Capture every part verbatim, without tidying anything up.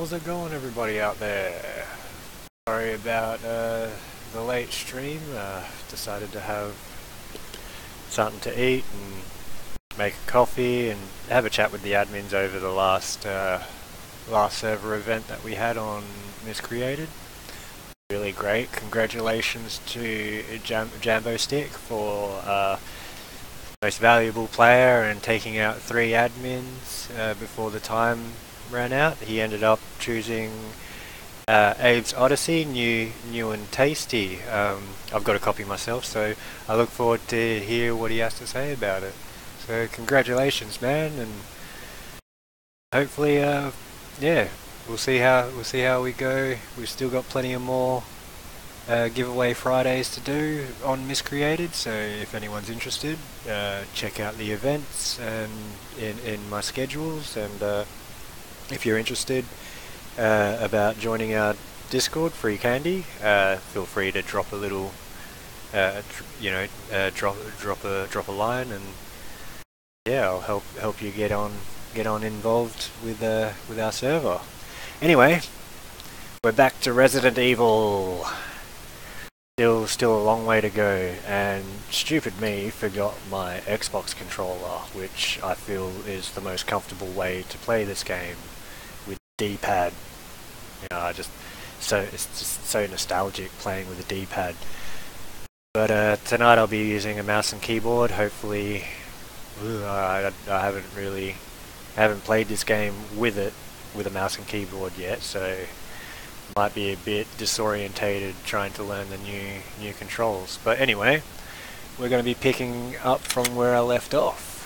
How's it going, everybody out there? Sorry about uh, the late stream. Uh, decided to have something to eat and make a coffee and have a chat with the admins over the last uh, last server event that we had on Miscreated. Really great. Congratulations to Jam Jambo Stick for uh, most valuable player and taking out three admins uh, before the time ran out. He ended up choosing uh, Abe's Odyssey, new, new and tasty. Um, I've got a copy myself, so I look forward to hear what he has to say about it. So congratulations, man, and hopefully, uh, yeah, we'll see how we'll see how we go. We've still got plenty of more uh, giveaway Fridays to do on Miscreated, so if anyone's interested, uh, check out the events and in in my schedules. And uh, if you're interested uh, about joining our Discord, Free Candy, uh, feel free to drop a little, uh, you know, uh, drop drop a drop a line, and yeah, I'll help help you get on get on involved with uh, with our server. Anyway, we're back to Resident Evil. Still, still a long way to go, and stupid me forgot my Xbox controller, which I feel is the most comfortable way to play this game, with D-pad. You know, I just so it's just so nostalgic playing with a D-pad. But uh, tonight I'll be using a mouse and keyboard. Hopefully, ooh, I, I haven't really haven't played this game with it with a mouse and keyboard yet, so might be a bit disorientated trying to learn the new new controls. But anyway, we're going to be picking up from where I left off.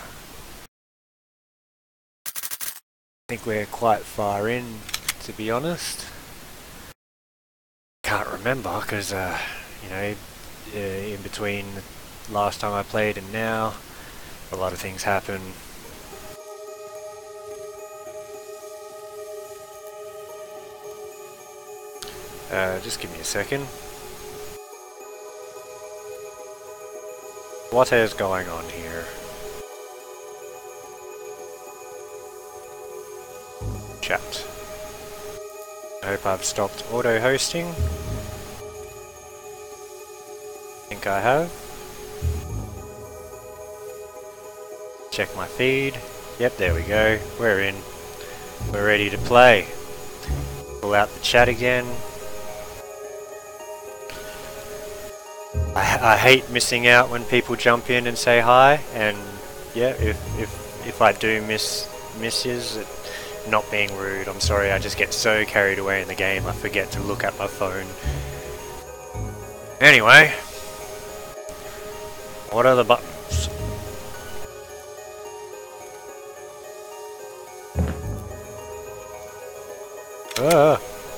I think we're quite far in, to be honest. Can't remember because, uh, you know, uh, in between last time I played and now, a lot of things happen. Uh, just give me a second. What is going on here? Chat. I hope I've stopped auto-hosting. I think I have. Check my feed. Yep, there we go. We're in. We're ready to play. Pull out the chat again. I, I hate missing out when people jump in and say hi, and yeah, if if if I do miss misses, it, not being rude, I'm sorry. I just get so carried away in the game, I forget to look at my phone. Anyway, what are the buttons? Ah.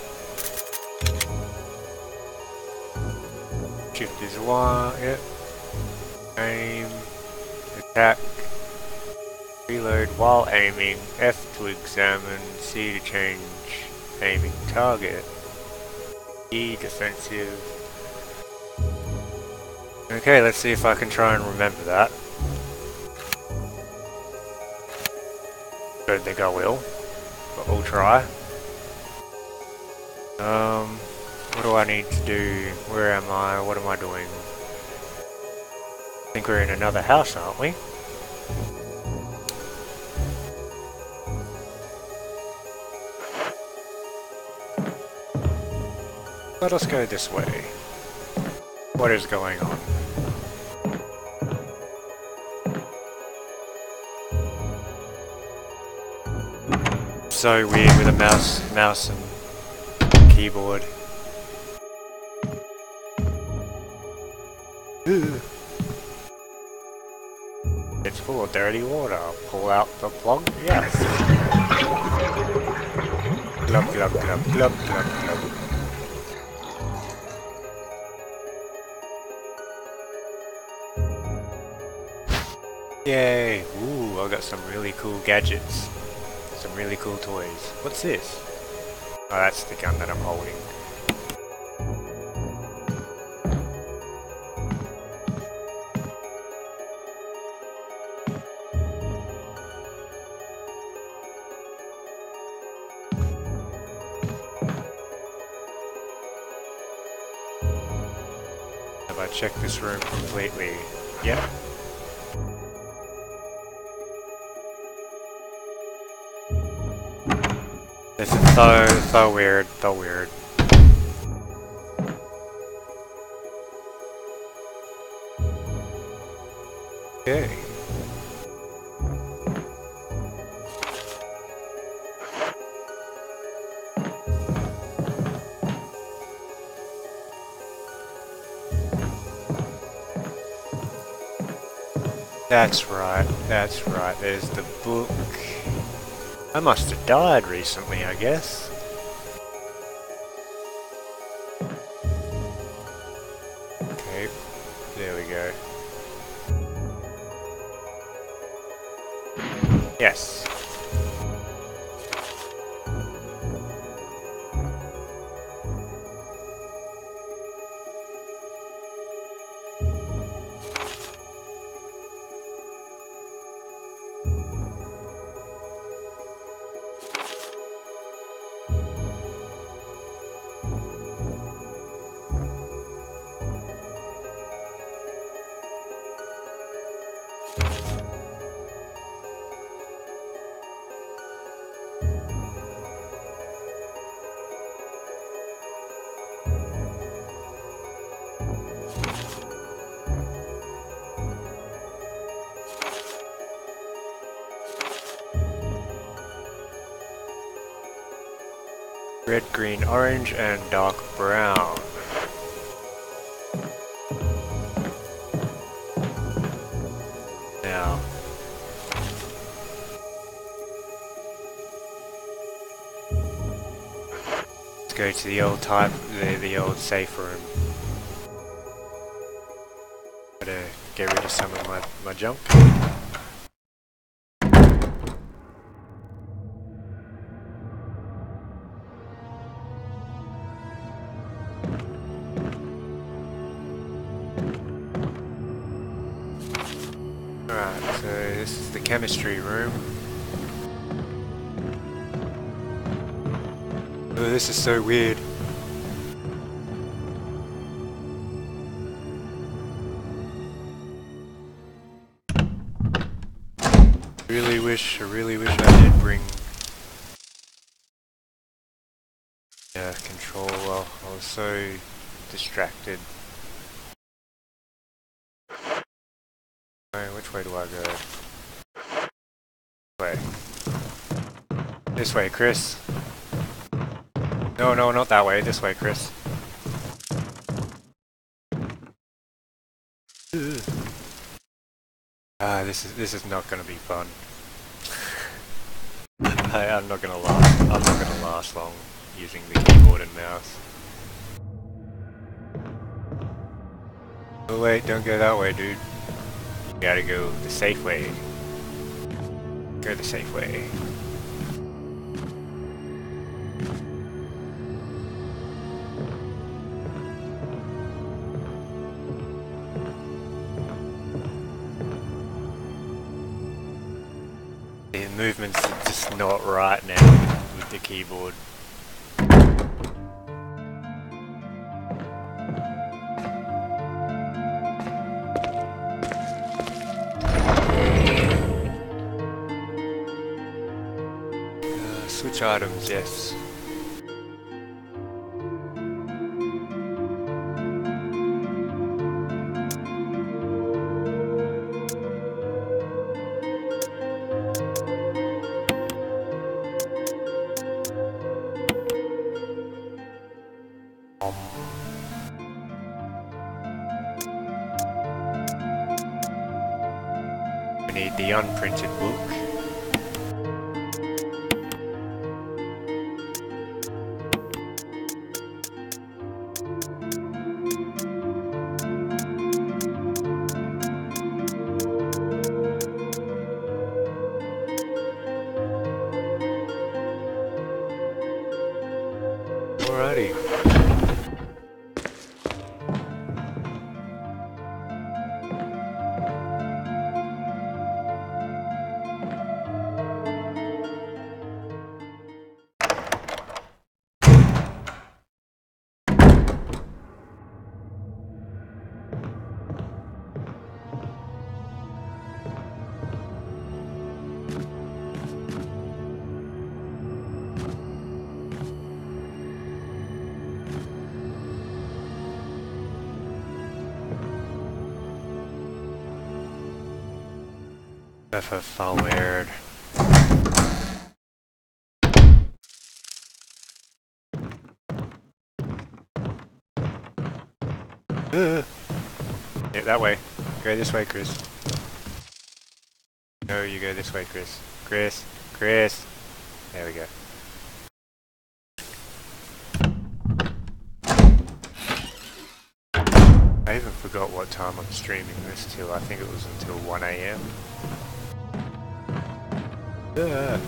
Shift is one, yep. Aim, attack, reload while aiming, F to examine, C to change aiming target, E defensive. Okay, let's see if I can try and remember that. Don't think I will, but we'll try. Um... What do I need to do? Where am I? What am I doing? I think we're in another house, aren't we? Let us go this way. What is going on? So weird with a mouse, mouse and keyboard. It's full of dirty water. Pull out the plug. Yes. Glub glub glub glub glub glub. Yay! Ooh, I got some really cool gadgets. Some really cool toys. What's this? Oh, that's the gun that I'm holding. uh, check this room completely. Yep. This is so, so weird, so weird. Okay. That's right, that's right, there's the book. I must have died recently, I guess. Okay, there we go. Yes. Red, green, orange, and dark brown. Now, let's go to the old type, the, the old safe room. Gotta get rid of some of my, my junk. Alright, so this is the chemistry room. Oh, this is so weird. Really wish, I really wish I did bring uh, control. Well, I was so distracted. Right, which way do I go? Way. This way, Chris. No, no, not that way. This way, Chris. Ugh. Ah, this is this is not gonna be fun. I, I'm not gonna last. I'm not gonna last long using the keyboard and mouse. Oh wait, don't go that way, dude. You gotta go the safe way. Go the safe way. The movements are just not right now with, with the keyboard. Uh, switch items, yes. We need the unprinted book. Alrighty. F F forward. Uh. Yeah, that way. Go this way, Chris. No, you go this way, Chris. Chris. Chris. There we go. I even forgot what time I'm streaming this till. I think it was until one A M Yeah.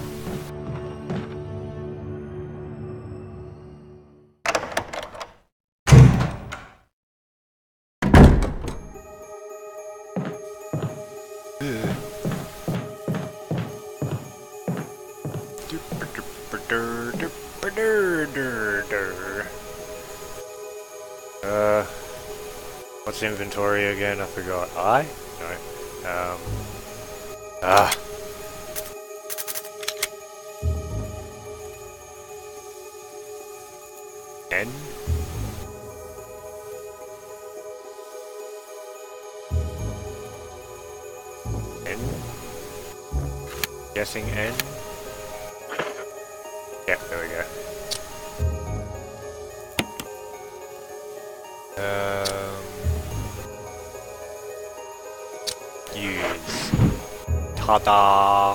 Uh, what's inventory again? I forgot. I? No. Um. Ah. N? N? Guessing N? Yeah, there we go. Um, use. Ta-da!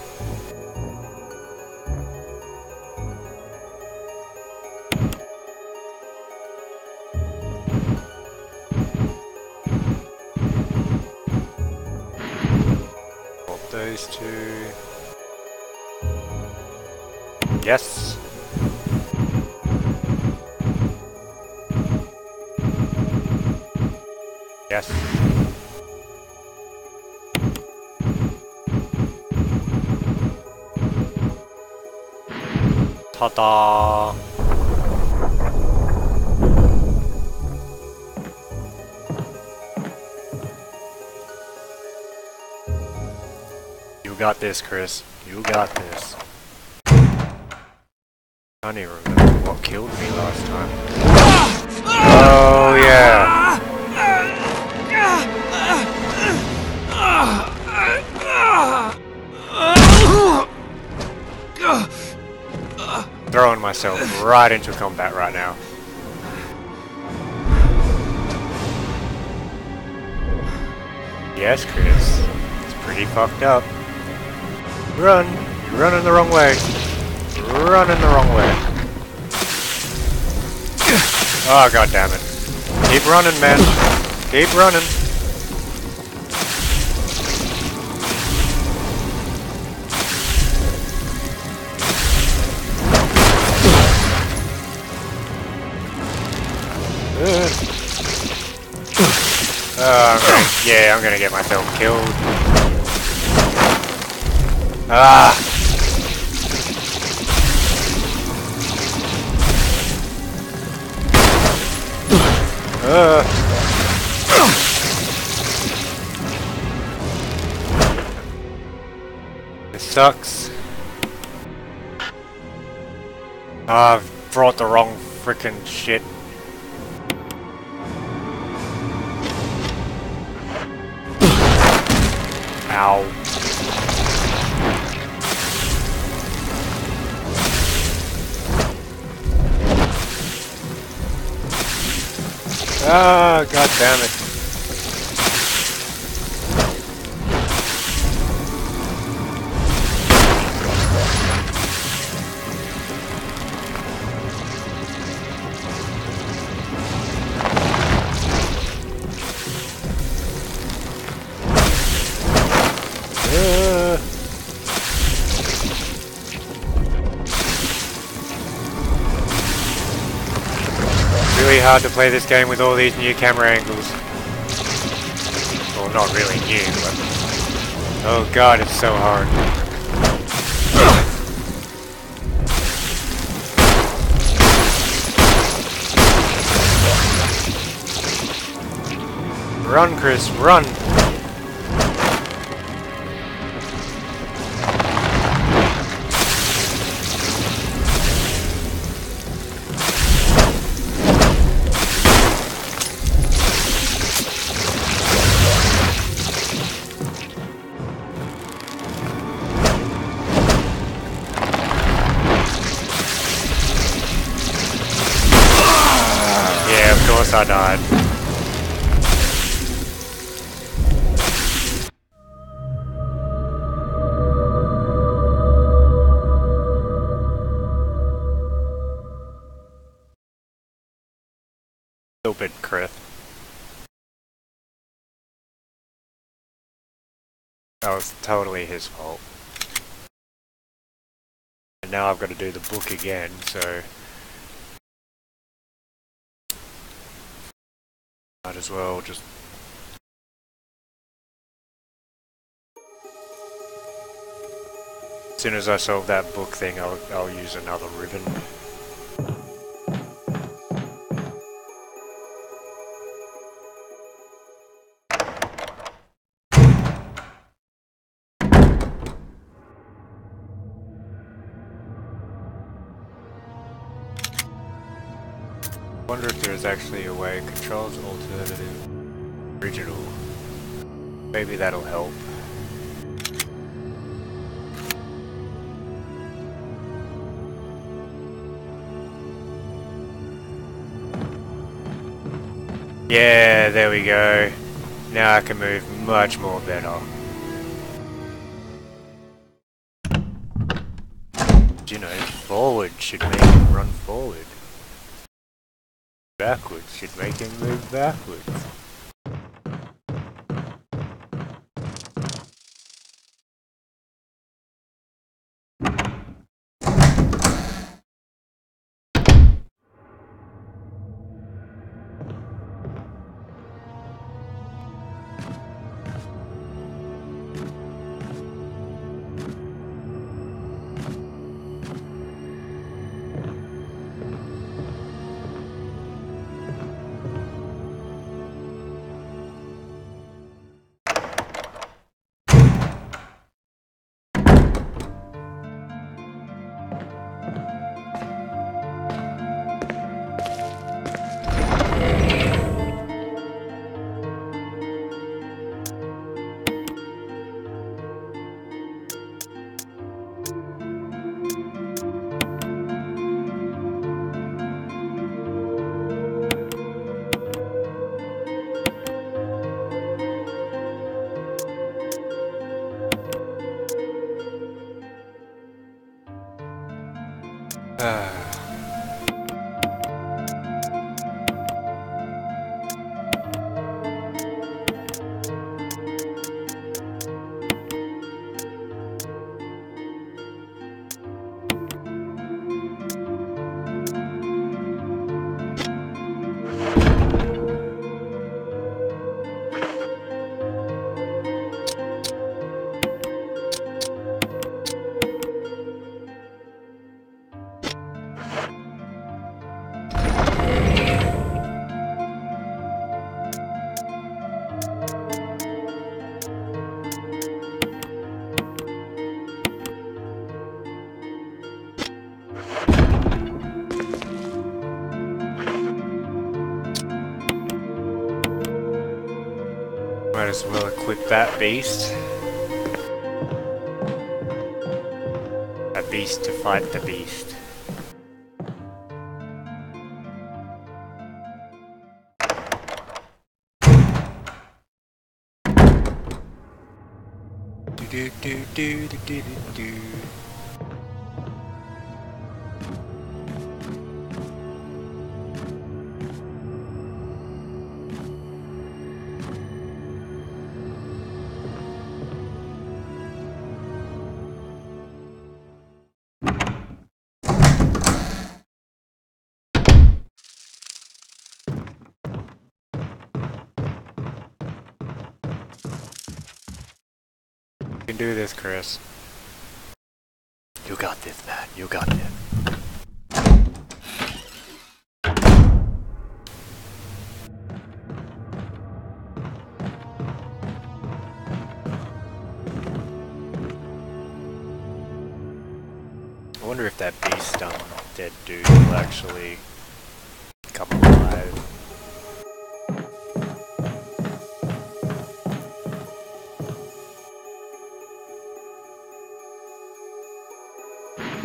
Swap those two. Yes! Yes. Ta-da! You got this, Chris. You got this. I don't even remember what killed me last time. Oh yeah! Throwing myself right into combat right now. Yes, Chris. It's pretty fucked up. Run! You're running the wrong way. Running the wrong way. Oh, god damn it. Keep running, man. Keep running. Uh, I'm gonna, yeah, I'm gonna get myself killed. Ah! Uh. This sucks. I've brought the wrong frickin' shit. Ow. Ah, god damn it. Really hard to play this game with all these new camera angles. Well, not really new, but... Oh god, it's so hard. Run, Chris, run! course I died. Stupid Chris. That was totally his fault. And now I've got to do the book again, so... might as well just... as soon as I solve that book thing, I'll, I'll use another ribbon. I wonder if there's actually a way controls alternative original. Maybe that'll help. Yeah, there we go. Now I can move much more better. You know, forward should make him run forward. Backwards should make him move backwards. Might as well equip that beast. A beast to fight the beast. Do do do do do do do. You can do this, Chris. You got this, man. You got this. I wonder if that beast um, dead dude will actually come alive.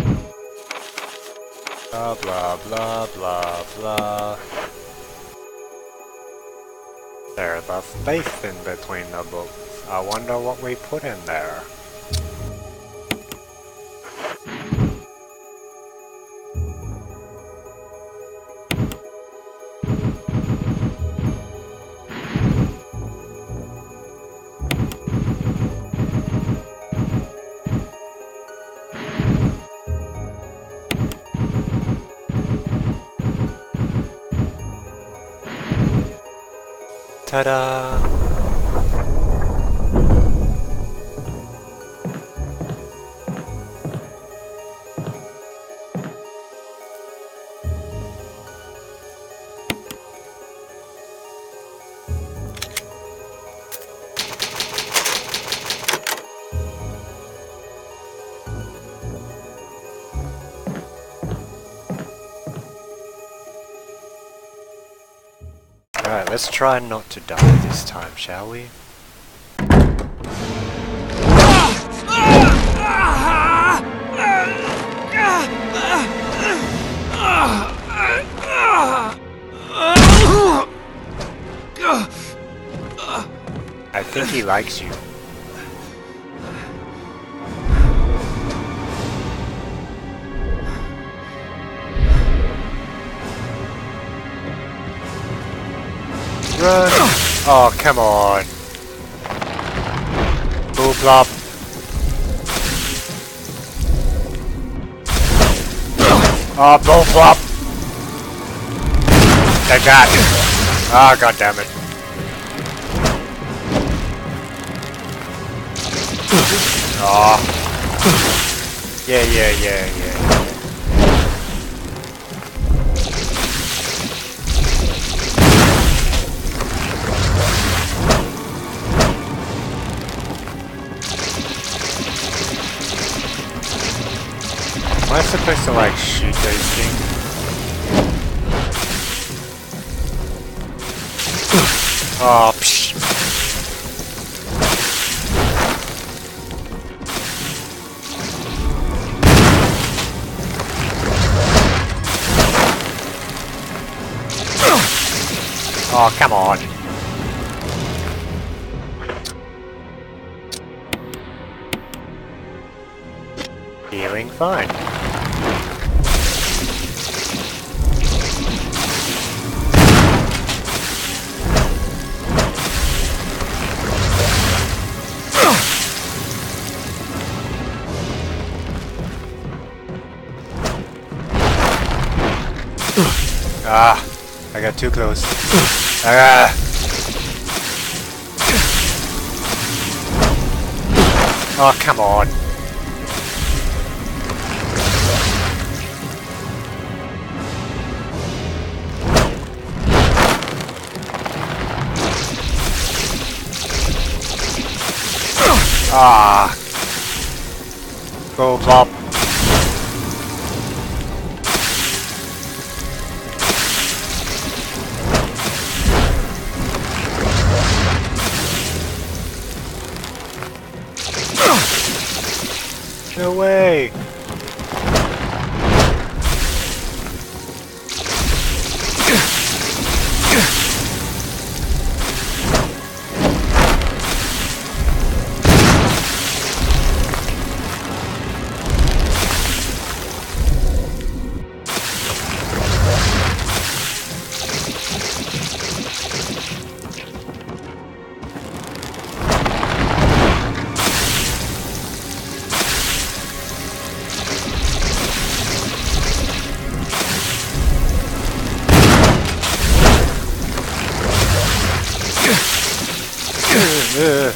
Blah blah blah blah blah. There's a space in between the books. I wonder what we put in there. Ta-da! Alright, let's try not to die this time, shall we? I think he likes you. Run! Oh, come on. Boop blop. Oh, boop blop. Take that. Ah, oh, god damn it. Oh. Yeah, yeah, yeah, yeah. Am I supposed to like shoot those things? Oh, psh. Oh, come on. Feeling fine. Ah, I got too close. Ah. Oh, come on. Ah. Go plop. No way! Ugh.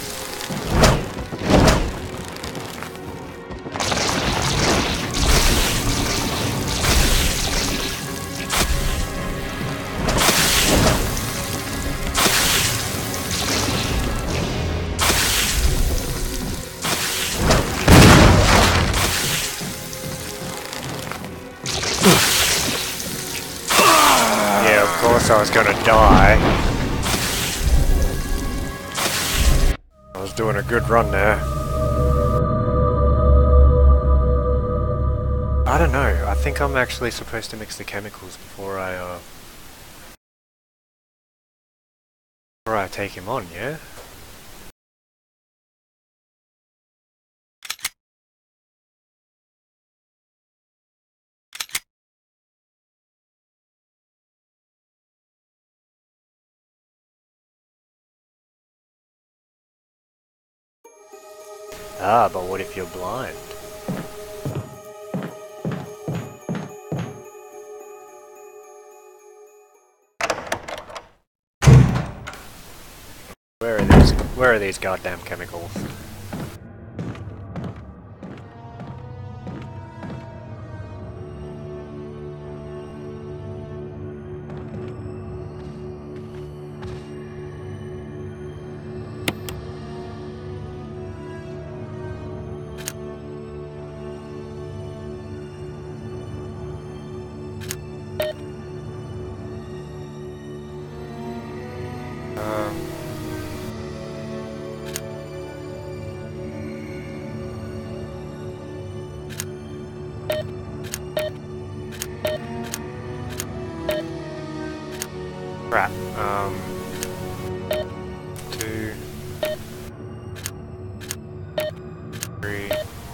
Yeah, of course I was gonna die. I was doing a good run there. I don't know, I think I'm actually supposed to mix the chemicals before I uh Before I take him on, yeah? Ah, but what if you're blind? Where are these, where are these goddamn chemicals? Um... Crap. Um... Two... Three...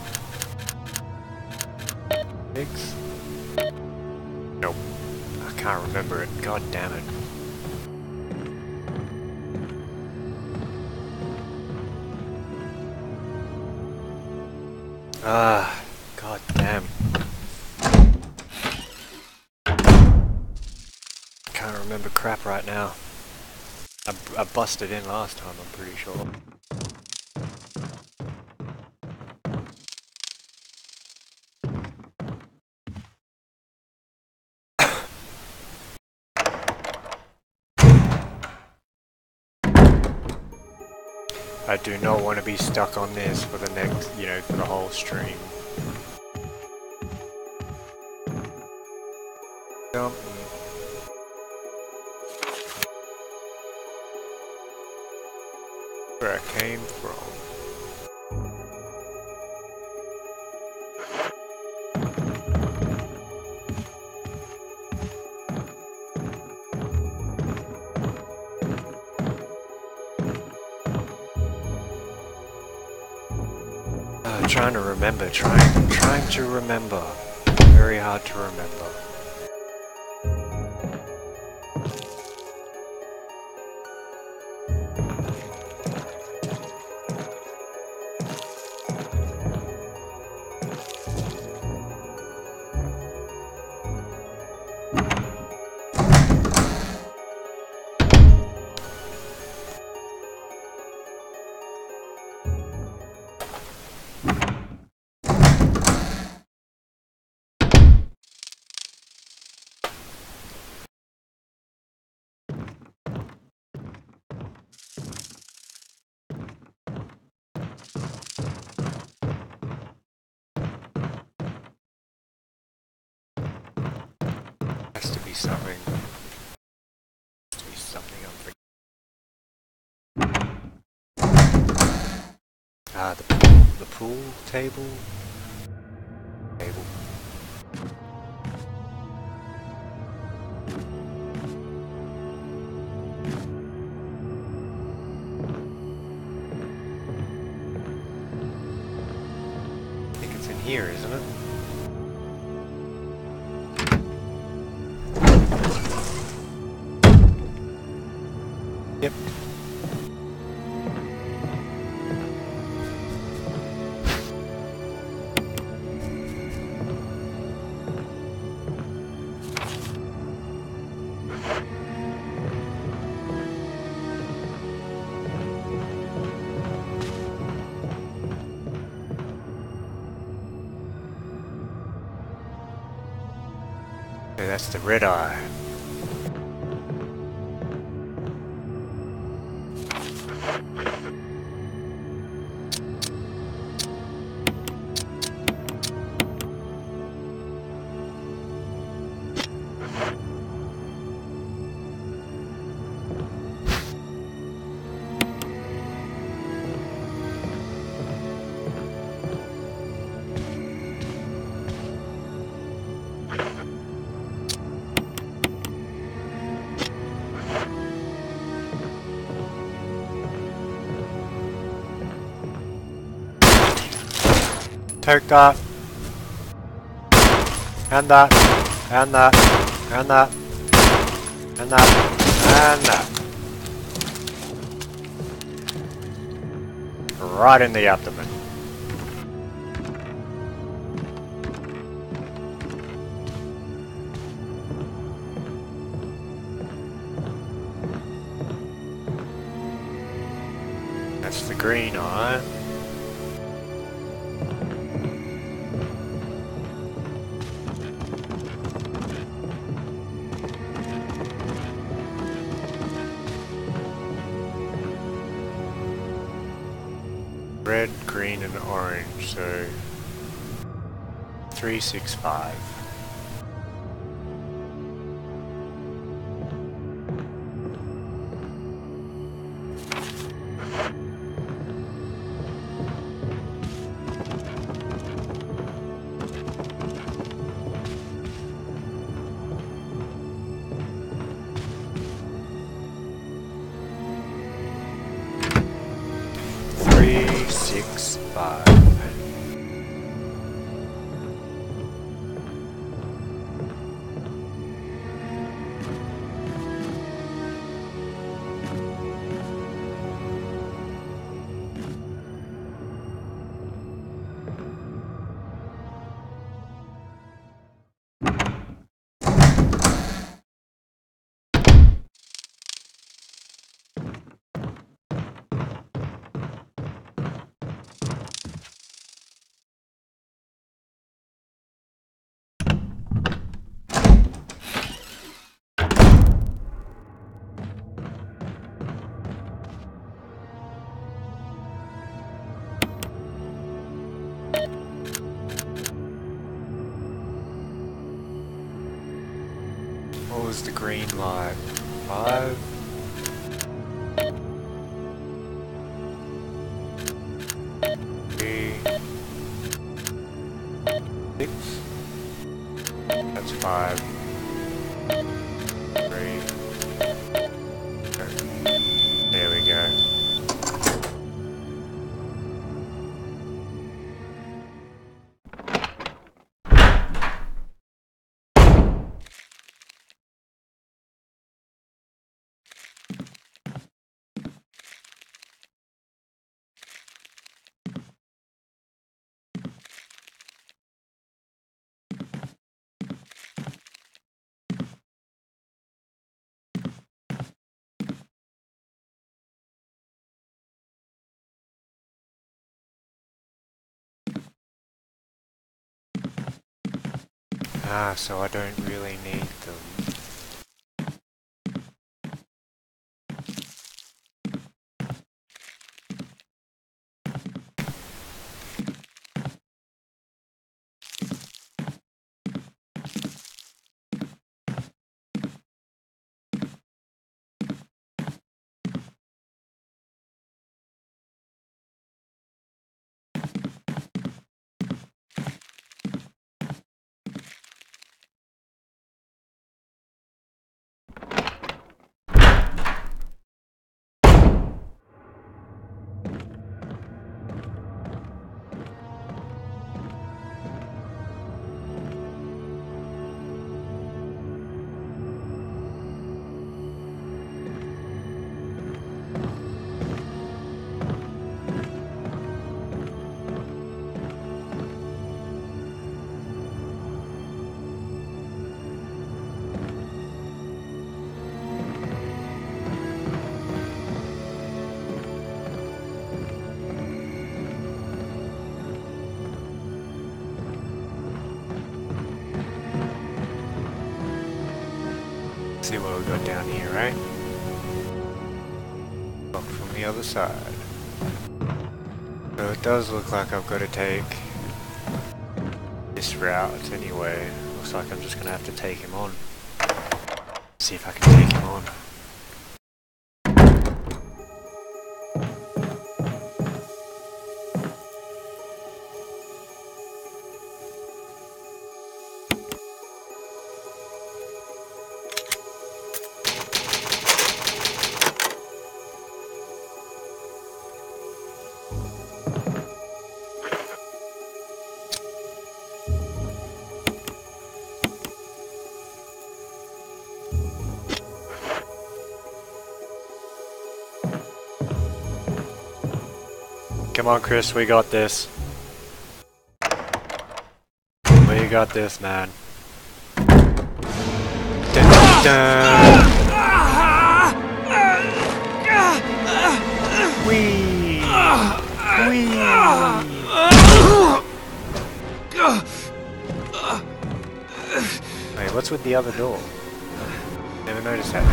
Six? Nope. I can't remember it. God damn it. Ah, god damn. Can't remember crap right now. I, I busted in last time, I'm pretty sure. I do not want to be stuck on this for the next, you know, for the whole stream. Jump. Where I came from. Uh, trying to remember, trying, trying to remember. Very hard to remember. Has to be something. Has to be something I'm forgetting. Ah, the pool, the pool table. Table. I think it's in here, isn't it? Yep. Okay, that's the red eye. Take that. And that. And that. And that. And that. And that. Right in the abdomen. That's the green eye. Red, green and orange, so three, six, five. Three, six, five. What was the green light? Five? Three? Six? That's five. Three. There we go. Ah, so I don't really need them. See what we got down here, right? Look from the other side. So it does look like I've got to take this route anyway. Looks like I'm just going to have to take him on. See if I can take him on. Come on, Chris, we got this. We got this, man. Dun, dun, dun. Wee! Wee! Wait, what's with the other door? Never noticed that.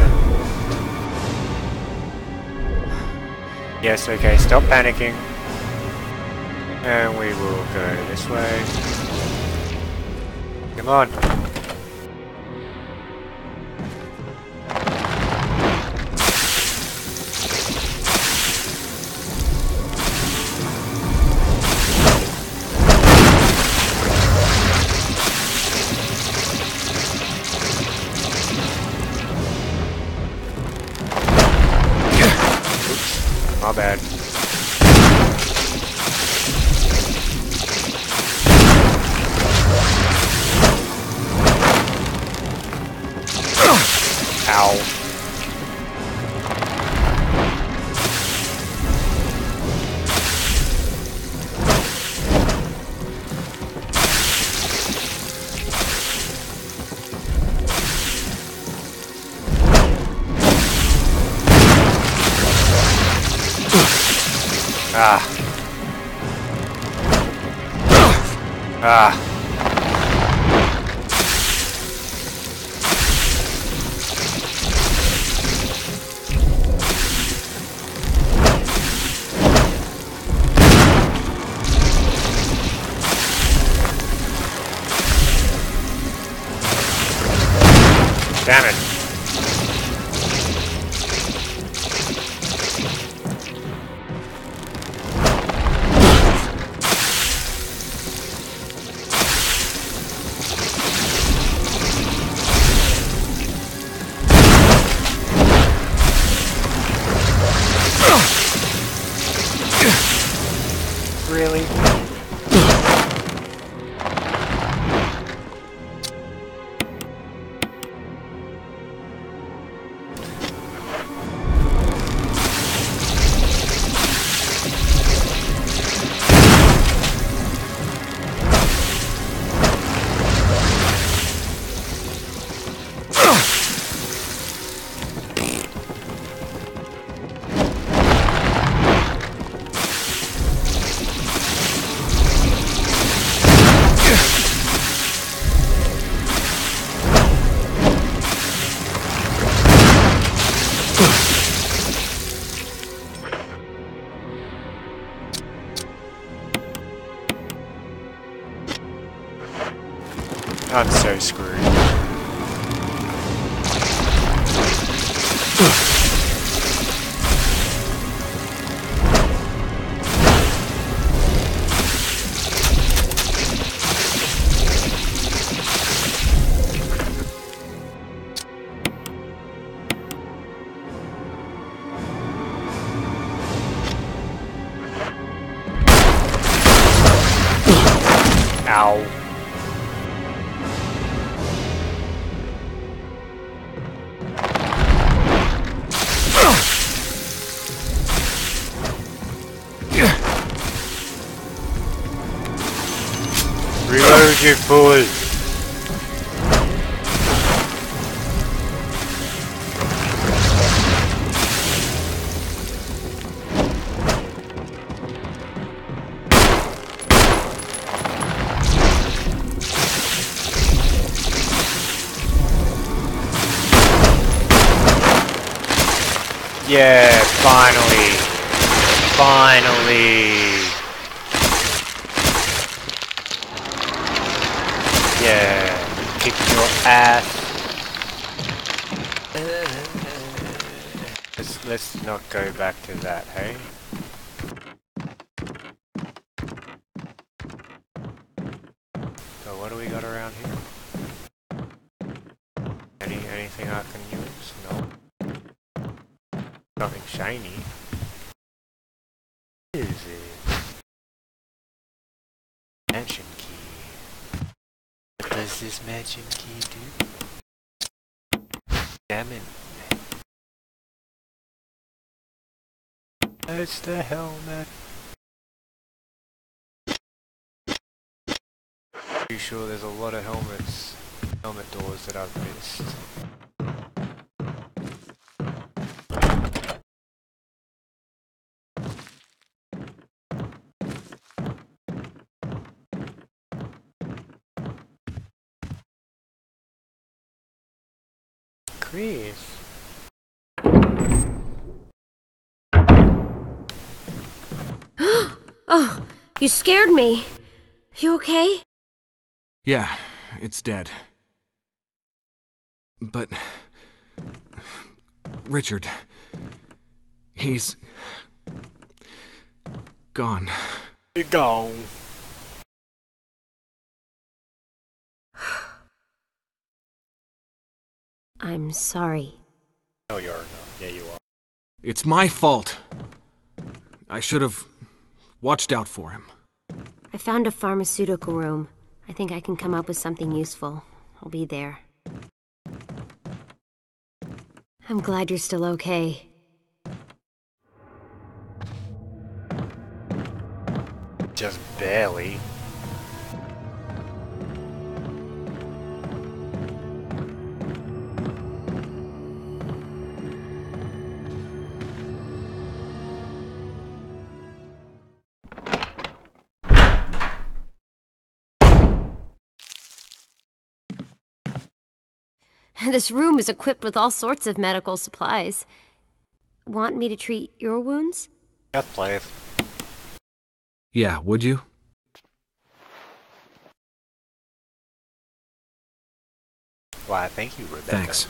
Yes, okay, stop panicking. And we will go this way. Come on. My bad. Ow. Ah. Ah. Damn it. Really? I'm so screwed. Ow. Reload, you fool! Yeah, finally! Finally! Yeah, kick your ass. Let's, let's not go back to that, hey? So what do we got around here? Any anything I can use? No. Nothing shiny. What is it? Mansion key. What does this mansion key do? Damn it. It's the helmet. Pretty sure there's a lot of helmets, helmet doors that I've missed. Chris. Oh, you scared me. You okay? Yeah, it's dead. But... Richard... He's... gone. You're gone. I'm sorry. No, you're not. Yeah, you are. It's my fault. I should have watched out for him. I found a pharmaceutical room. I think I can come up with something useful. I'll be there. I'm glad you're still okay. Just barely. This room is equipped with all sorts of medical supplies. Want me to treat your wounds? Yes, please. Yeah, would you? Why, thank you, Rebecca. Thanks.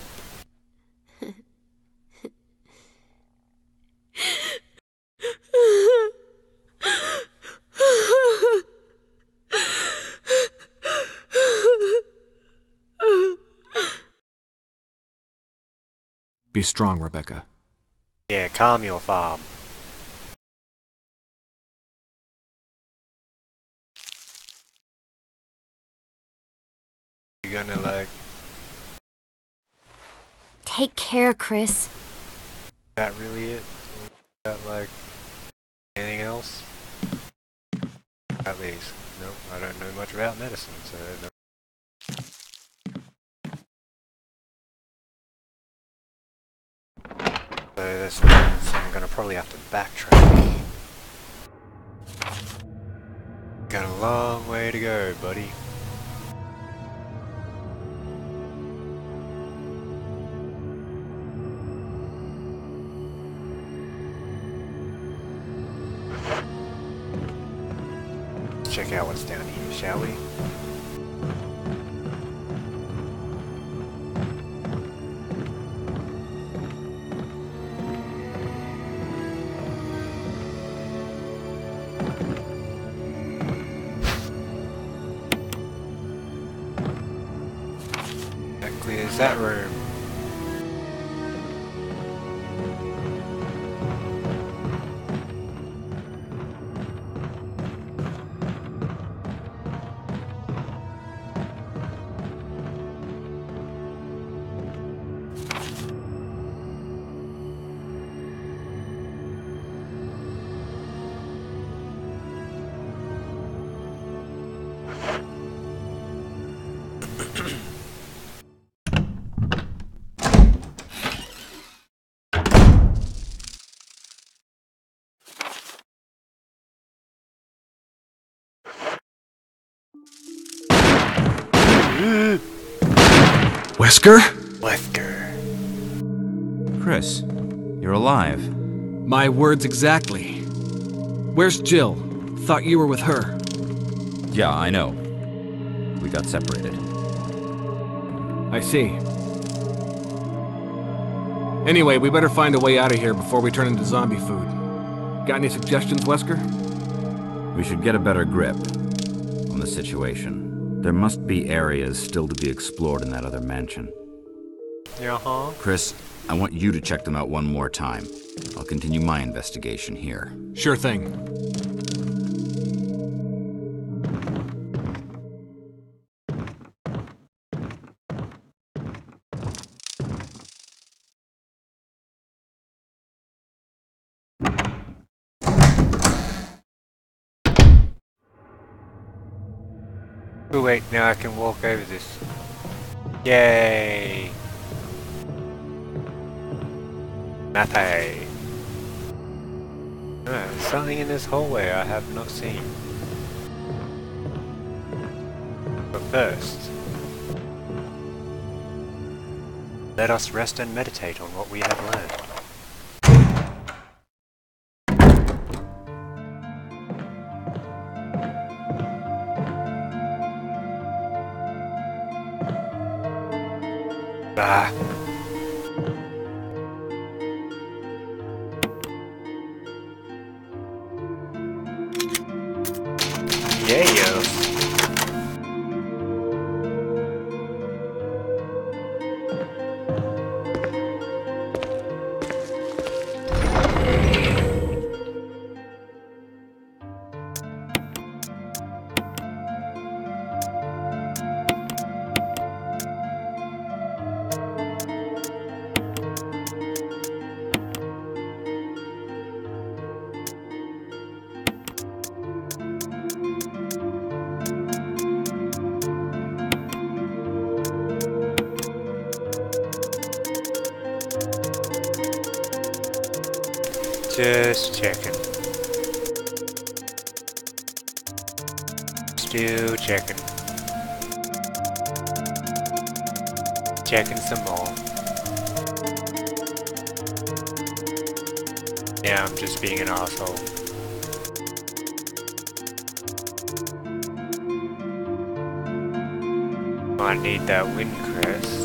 Be strong, Rebecca. Yeah, calm your farm. You gonna, like... Take care, Chris. Is that really it? Is that, like... anything else? At least. Nope, I don't know much about medicine, so... No. So this means I'm gonna probably have to backtrack. Got a long way to go, buddy. Let's check out what's down here, shall we? Clears that room. Wesker? Wesker. Chris, you're alive. My words exactly. Where's Jill? Thought you were with her. Yeah, I know. We got separated. I see. Anyway, we better find a way out of here before we turn into zombie food. Got any suggestions, Wesker? We should get a better grip on the situation. There must be areas still to be explored in that other mansion. Uh-huh. Chris, I want you to check them out one more time. I'll continue my investigation here. Sure thing. Oh wait, now I can walk over this. Yay! Mappy! Oh, there's something in this hallway I have not seen. But first, let us rest and meditate on what we have learned. Ah. Yeah, yo. Just checking. Still checking. Checking some more. Yeah, I'm just being an asshole. I need that wind crest.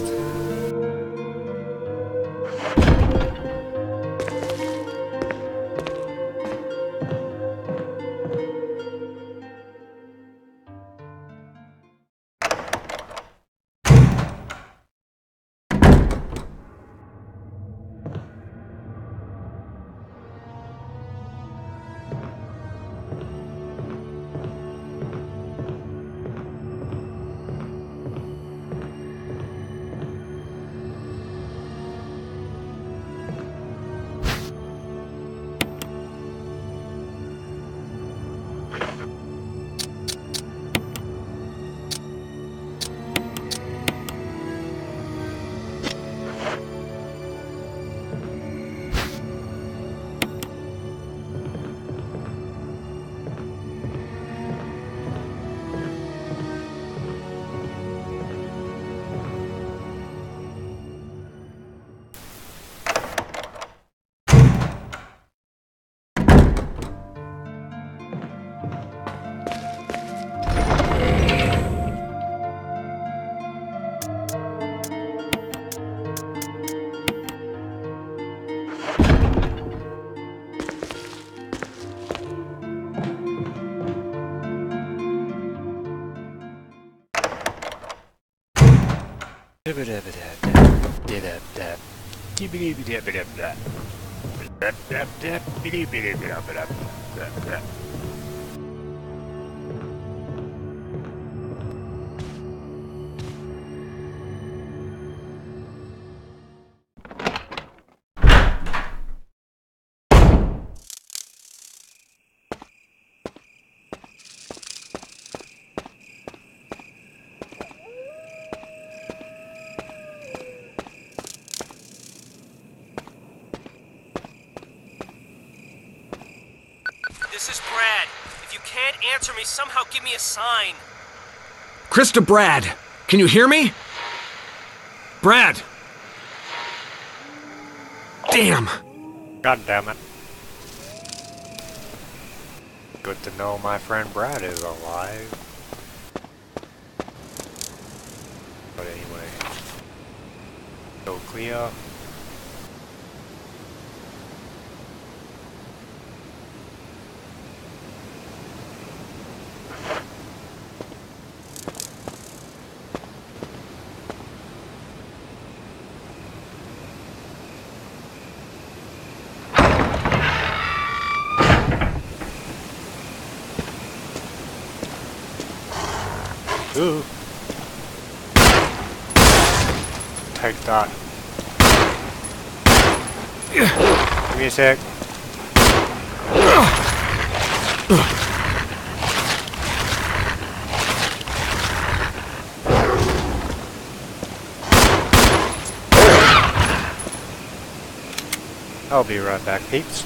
This is Brad. If you can't answer me, somehow give me a sign. Krista, Brad, can you hear me? Brad! Damn! God damn it. Good to know my friend Brad is alive. But anyway. So clear. Ooh. Take that. Give me a sec. I'll be right back, peeps.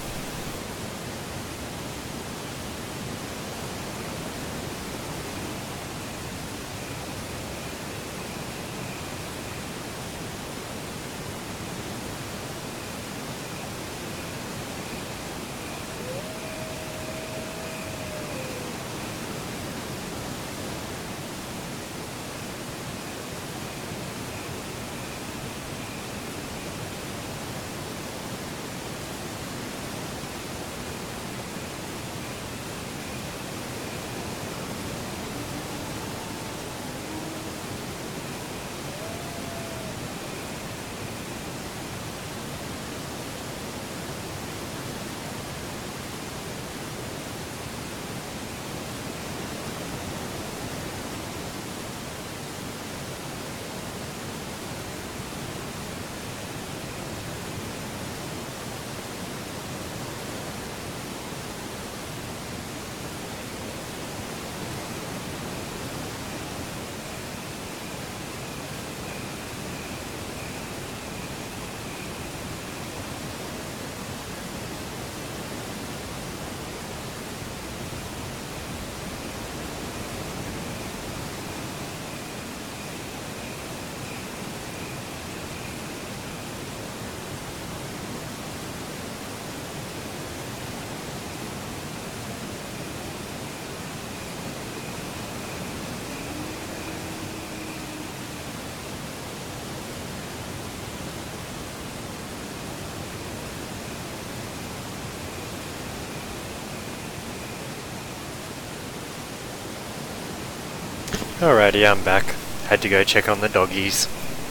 Alrighty, I'm back. Had to go check on the doggies.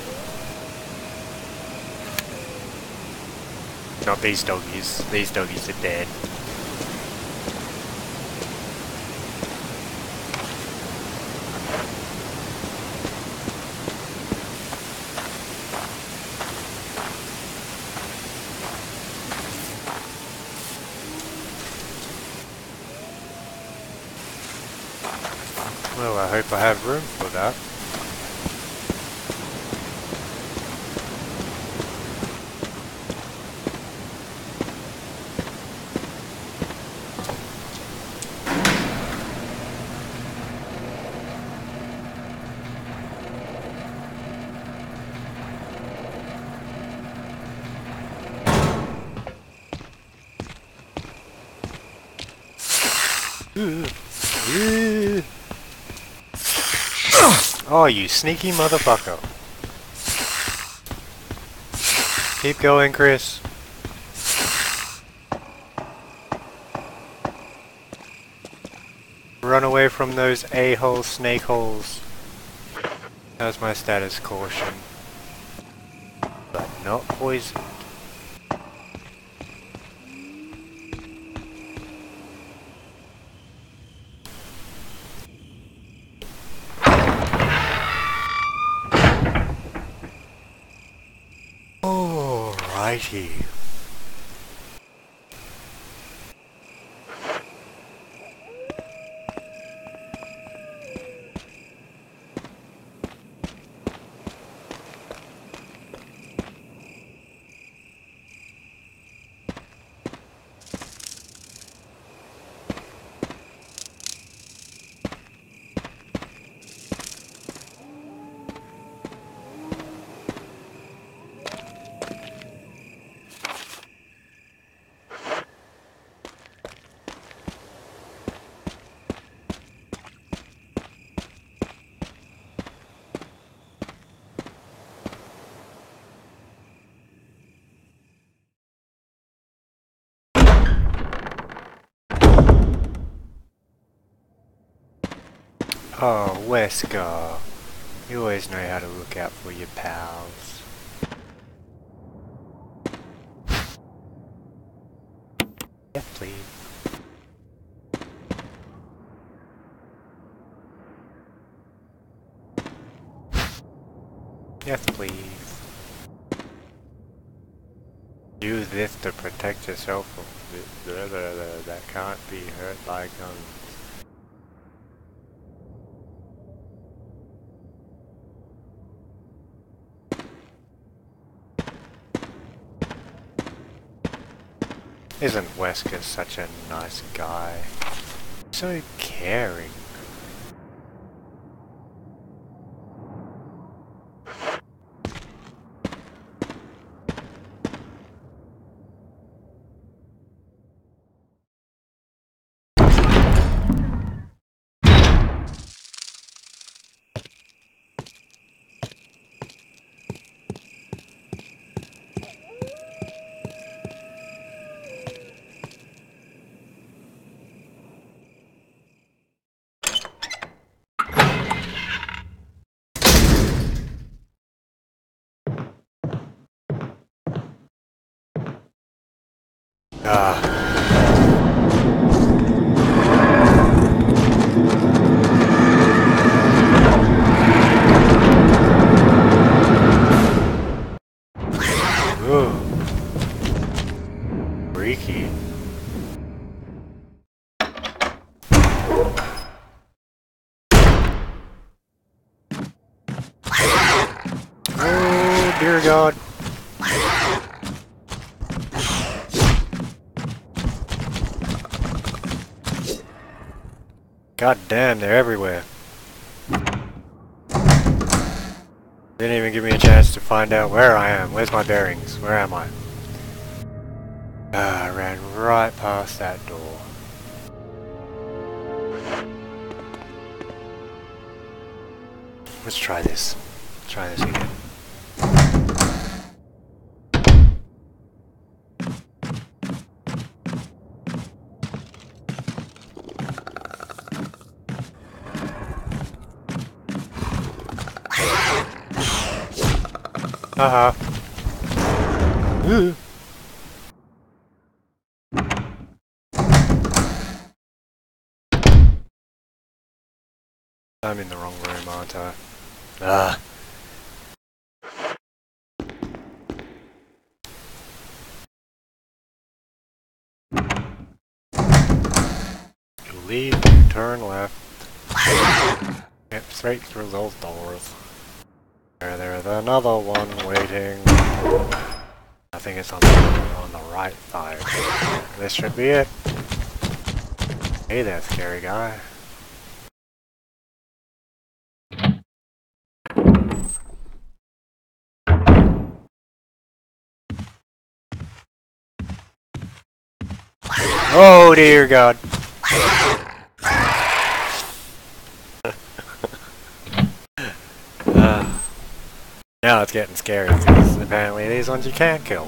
Not these doggies. These doggies are dead. Well, I hope I have room for that. Oh, you sneaky motherfucker. Keep going, Chris. Run away from those a-hole snake holes. That's my status caution. But not poison. Alrighty. Oh, Wesker. You always know how to look out for your pals. Yes, please. Yes, please. Use this to protect yourself from the that can't be hurt by guns. Isn't Wesker such a nice guy? So caring. Ah. Ooh. Freaky. Oh, dear God. God damn, they're everywhere. Didn't even give me a chance to find out where I am. Where's my bearings? Where am I? Ah, I ran right past that door. Let's try this. Try this again. Haha. Ooh. I'm in the wrong room, aren't I? Ah. You lead, you turn left. Yep, straight through those doors. There, there's another one waiting. I think it's on the, on the right side. This should be it. Hey there, scary guy. Oh dear God. uh, now it's getting scary because apparently these ones you can't kill.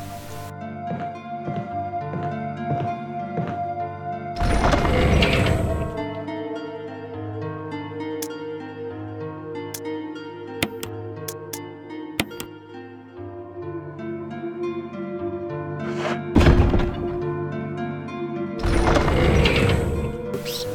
Oops.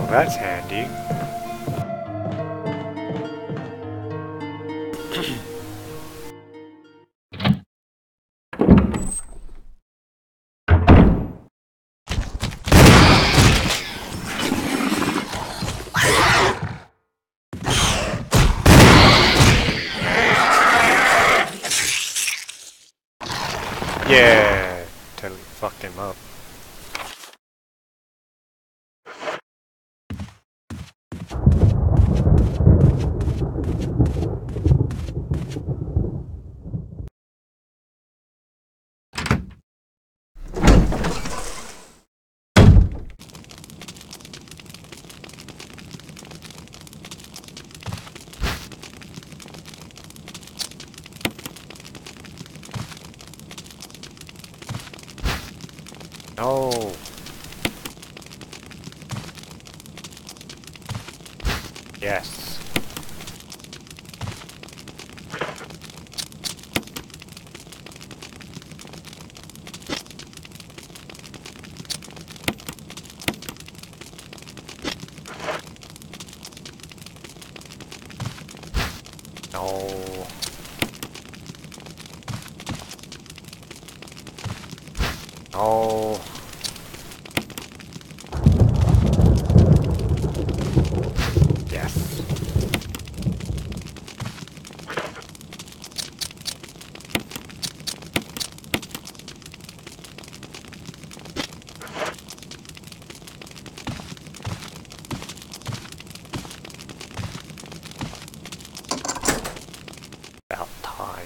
That's handy. Yeah, totally fucked him up. No. Yes. No. No. Yes. About time.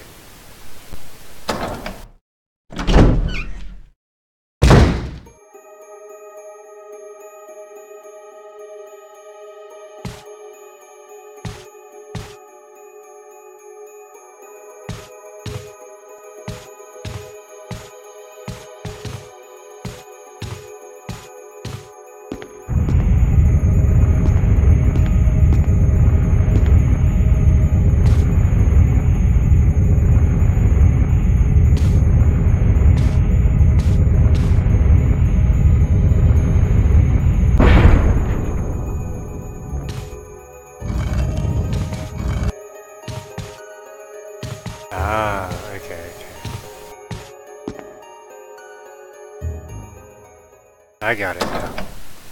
Ah, okay, okay. I got it now.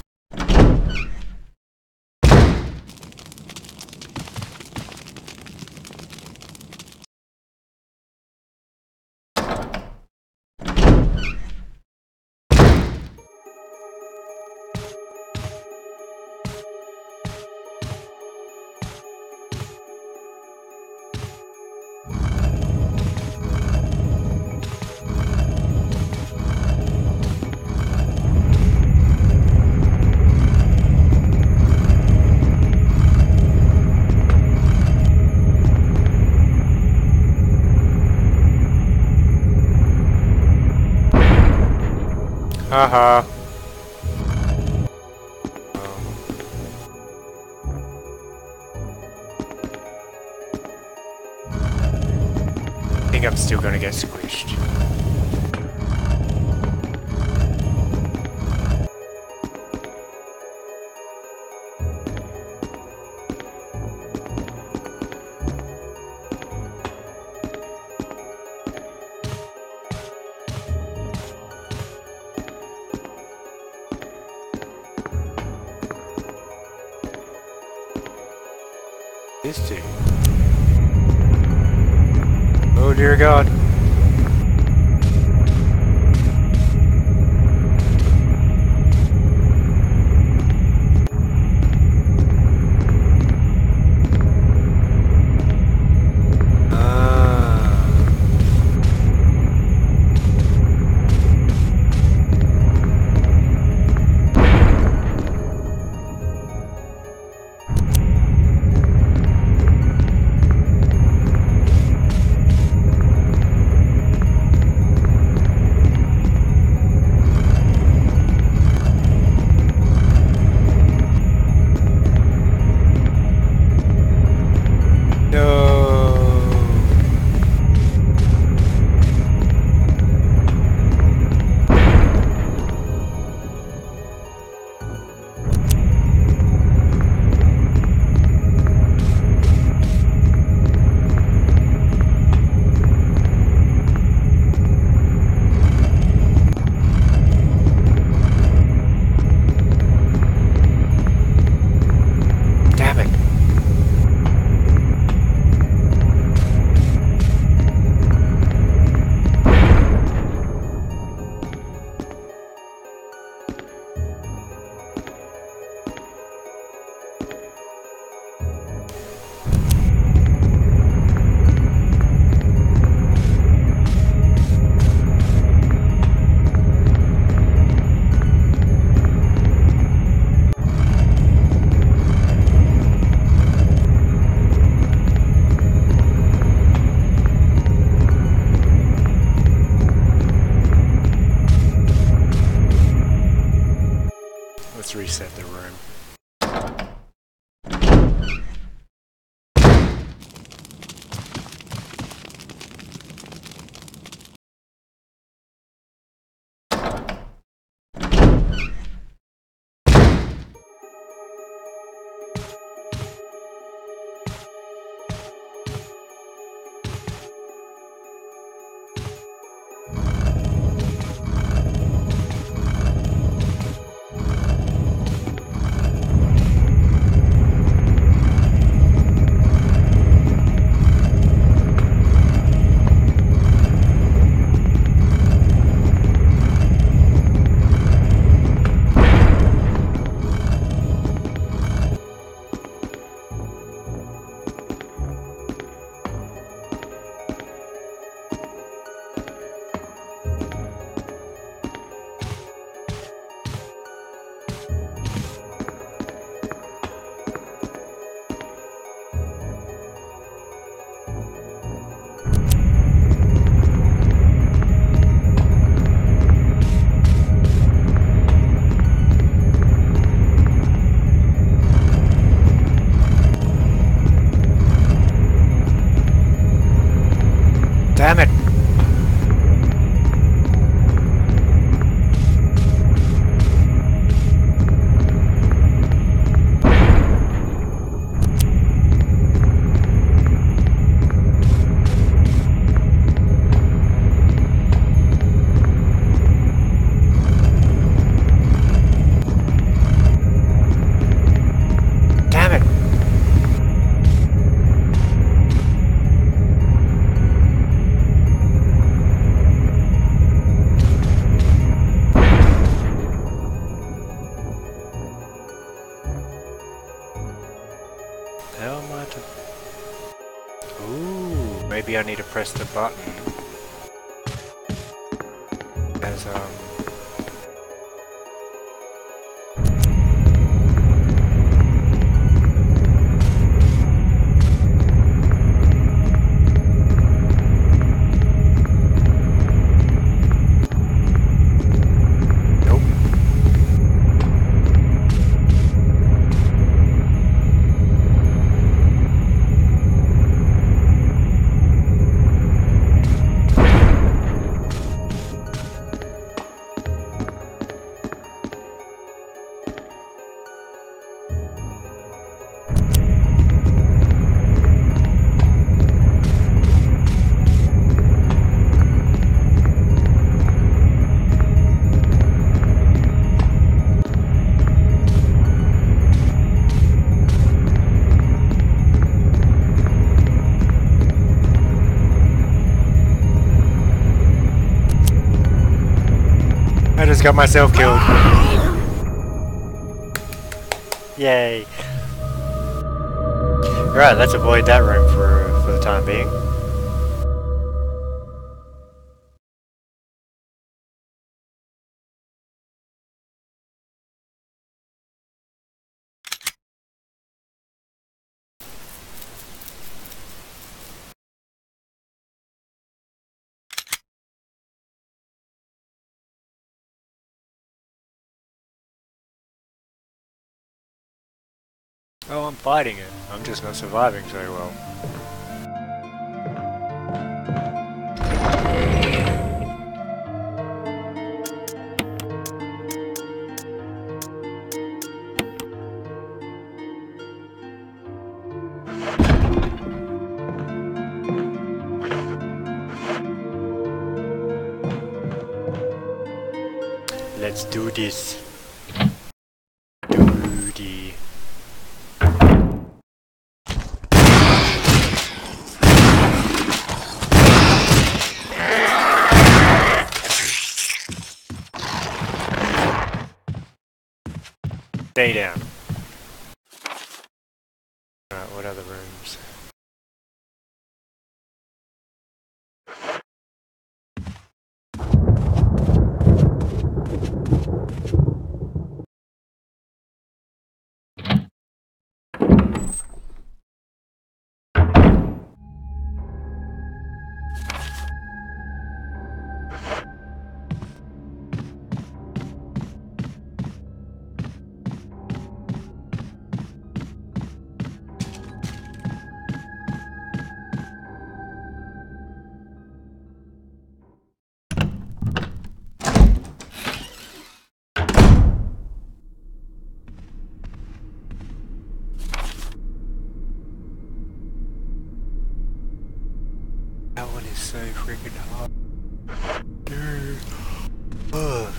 Haha. I think I'm still gonna get squished. This dude. Oh dear God. Ooh, maybe I need to press the button. As um. I just got myself killed. Yay. Alright, let's avoid that room for, for the time being. Oh, I'm fighting it. I'm just not surviving so well. Let's do this. Do the... Stay down. Alright, what other rooms? That one is so freaking hard. Dude. Ugh.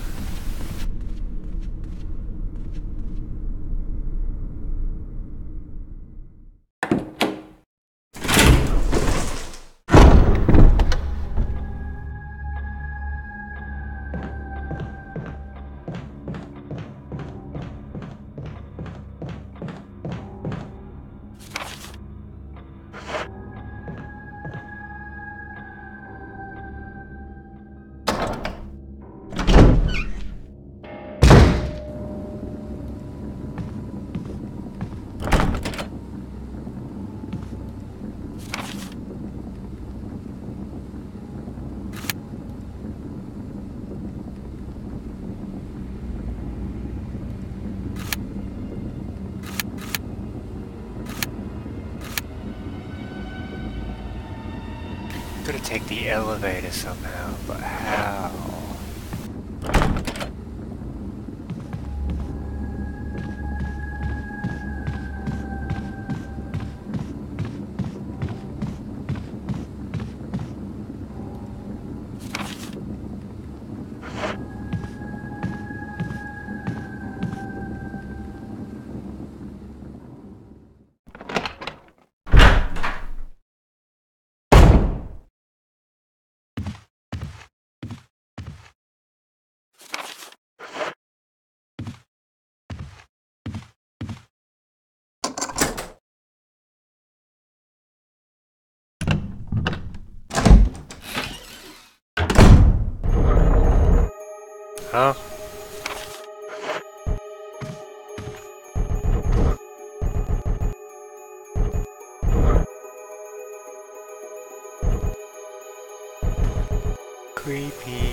Gotta take the elevator somehow, but how? Huh? Creepy.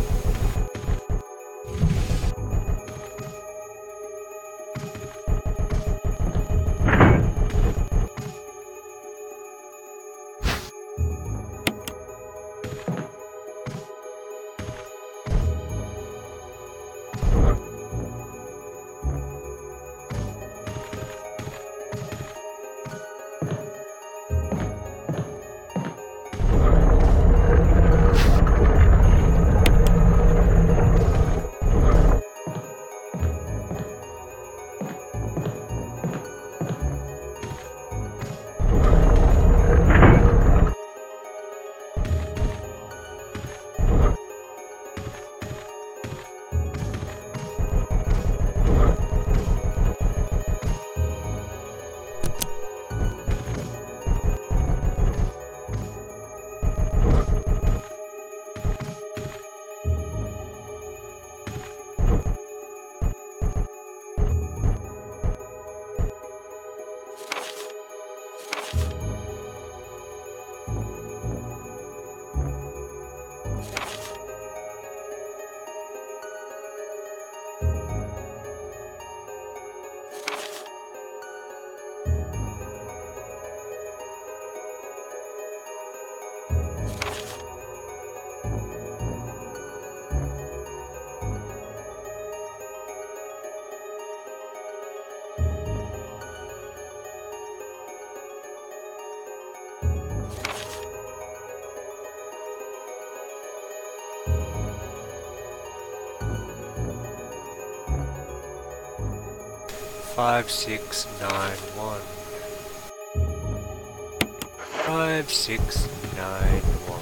Five, six, nine, one. Five, six, nine, one.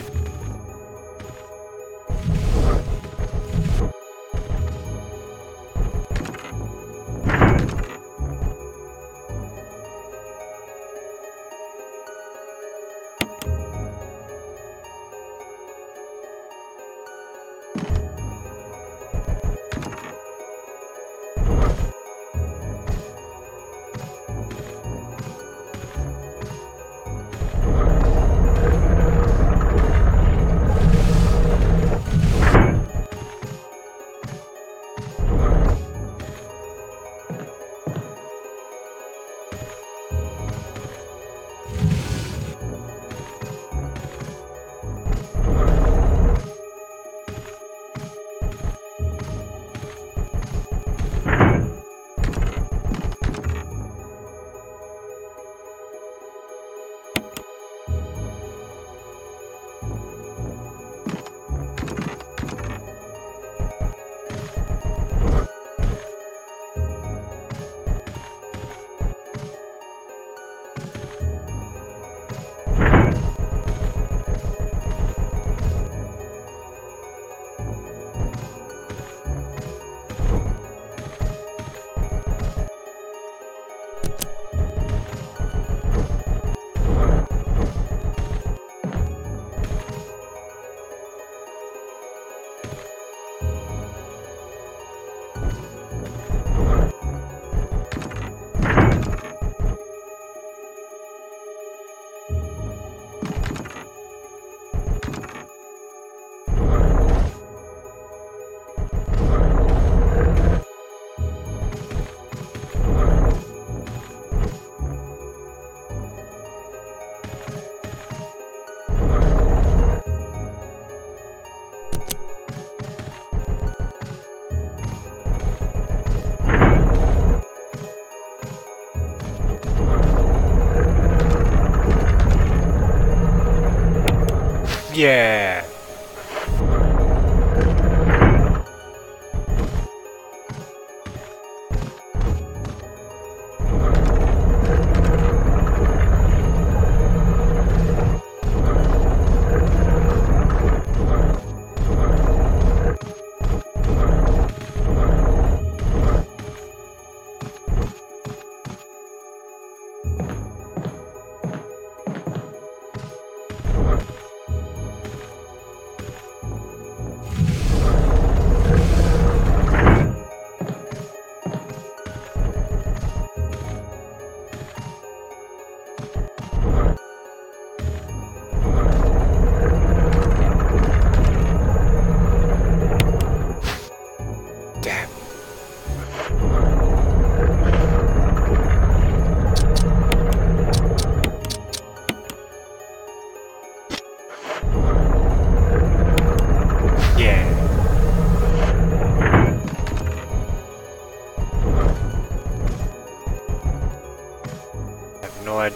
Yeah.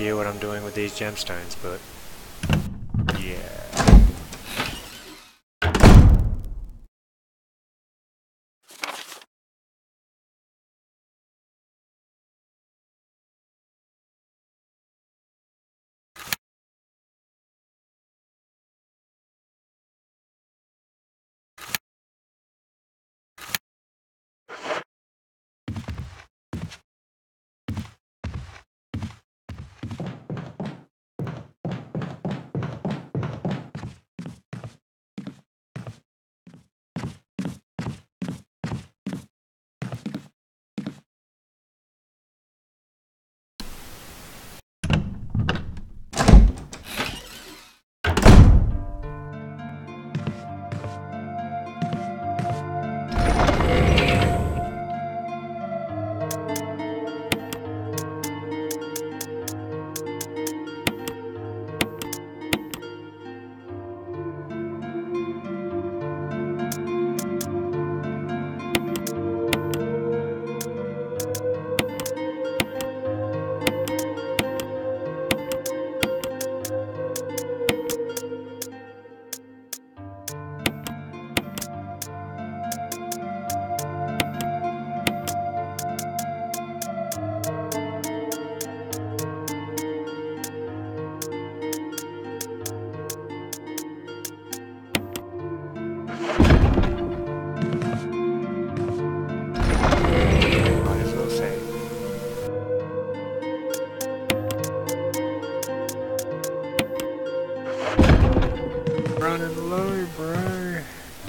idea what I'm doing with these gemstones, but yeah. Might as well say. Running low, bro.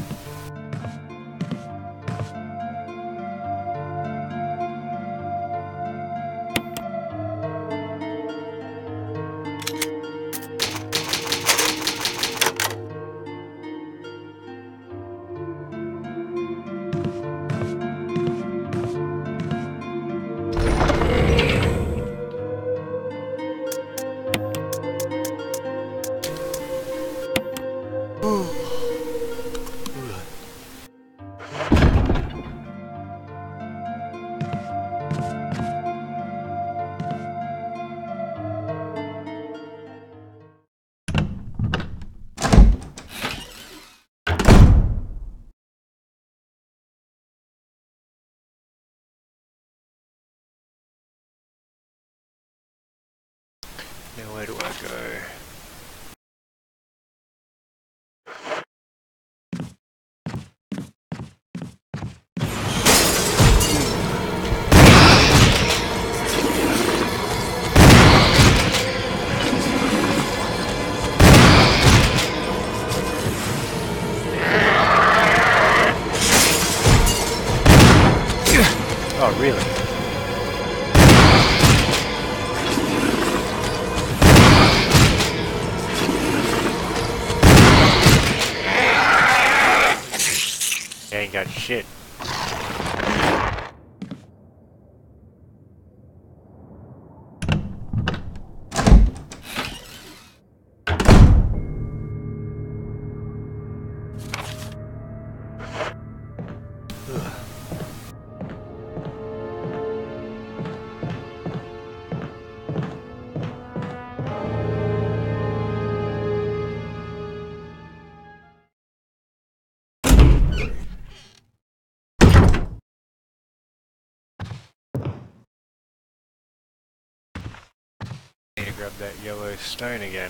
Now where do I go? Oh, really? Ain't got shit. Need to grab that yellow stone again.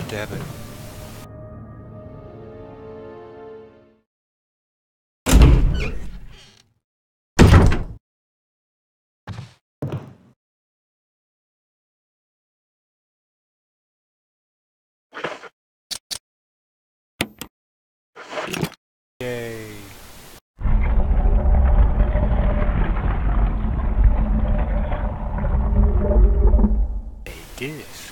God damn it. Yay. A disc.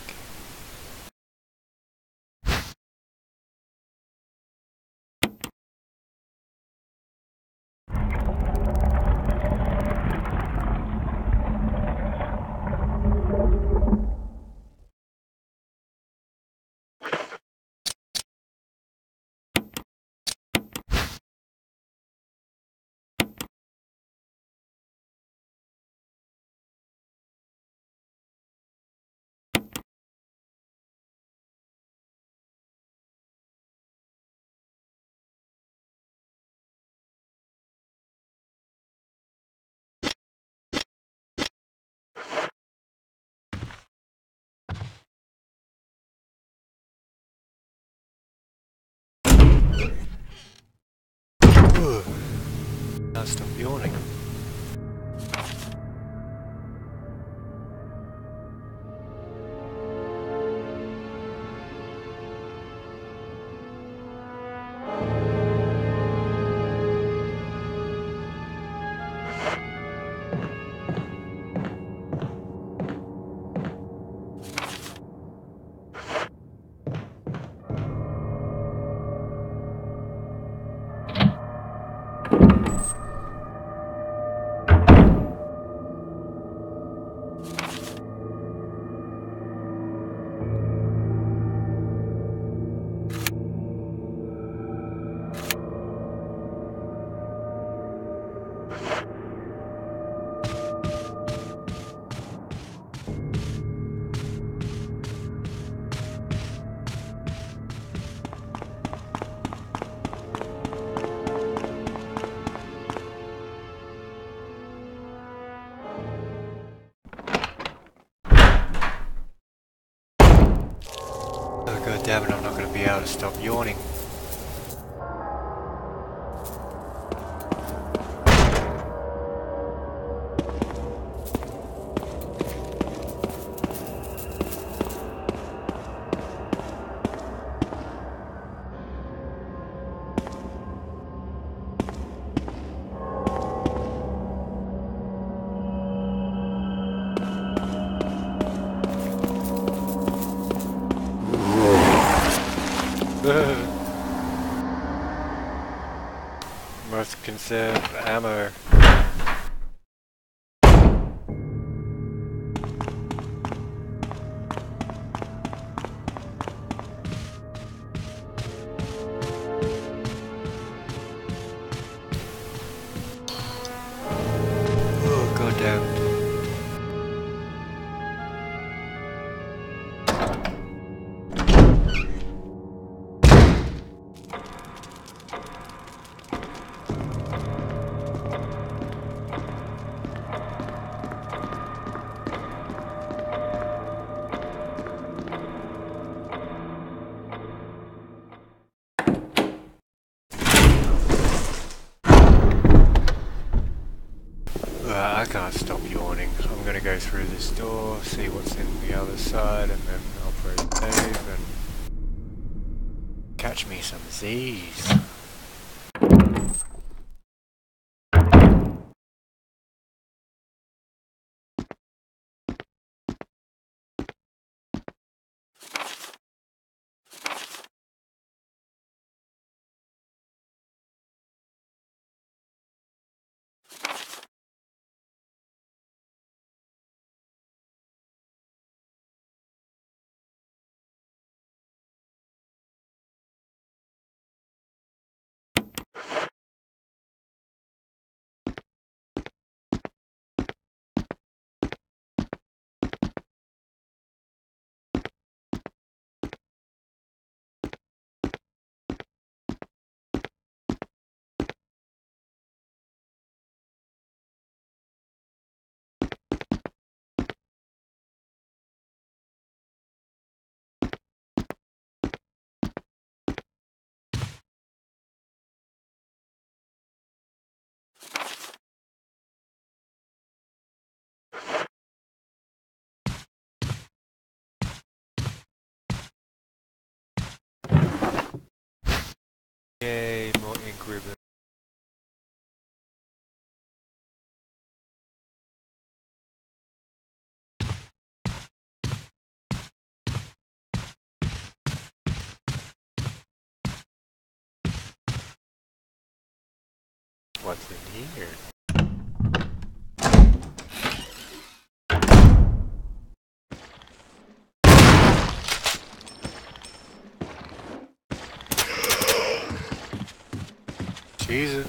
Ugh. Now stop yawning. Oh god damn it, I'm not going to be able to stop yawning. Must conserve ammo. Oh god damn. Uh, I can't stop yawning. I'm gonna go through this door, see what's in the other side, and then operate save and catch me some Z's. Yay, more ink ribbon. What's in here? Jesus.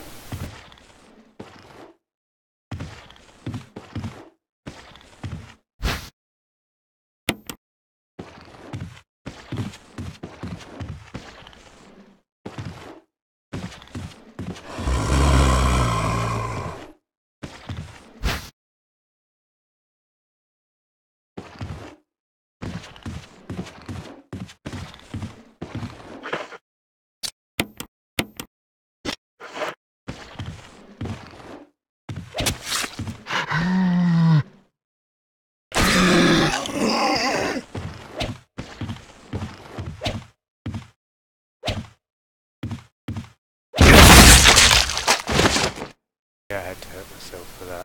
Yeah, I had to hurt myself for that.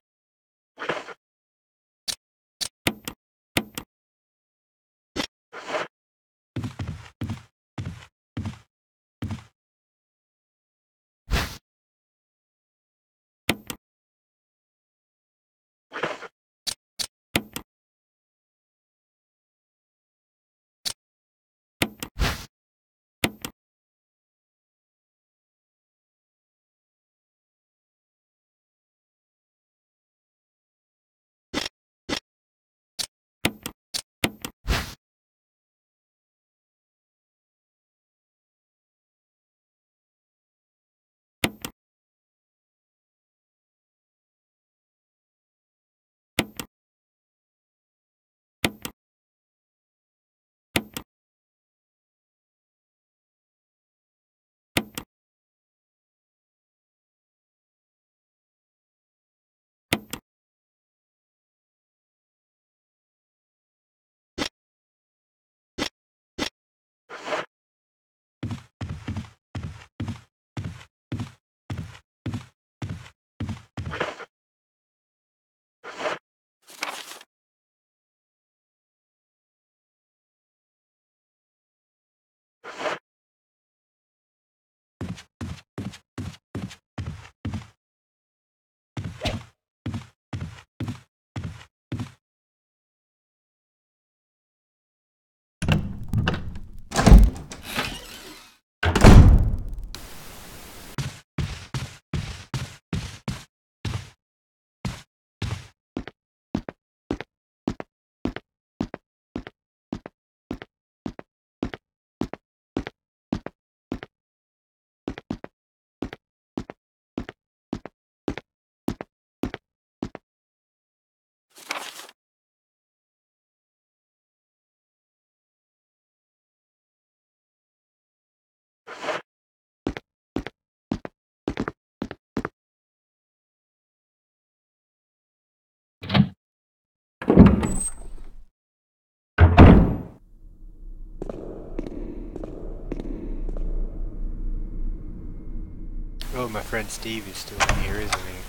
Oh, my friend Steve is still in here, isn't he?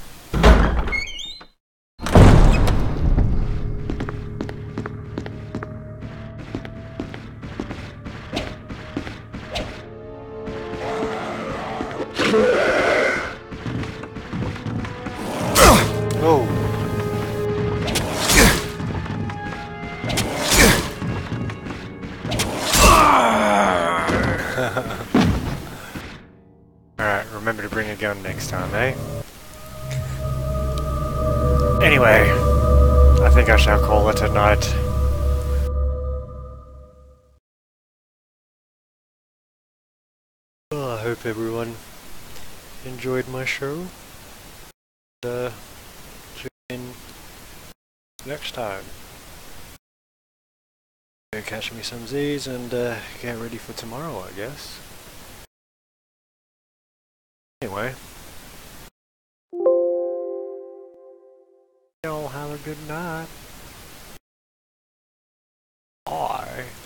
Oh! Alright, remember to bring a gun next time, eh? Anyway, I think I shall call it a night. Well, I hope everyone enjoyed my show. Uh, tune in next time. Go catch me some Z's and uh, get ready for tomorrow, I guess. Anyway, y'all have a good night. Bye.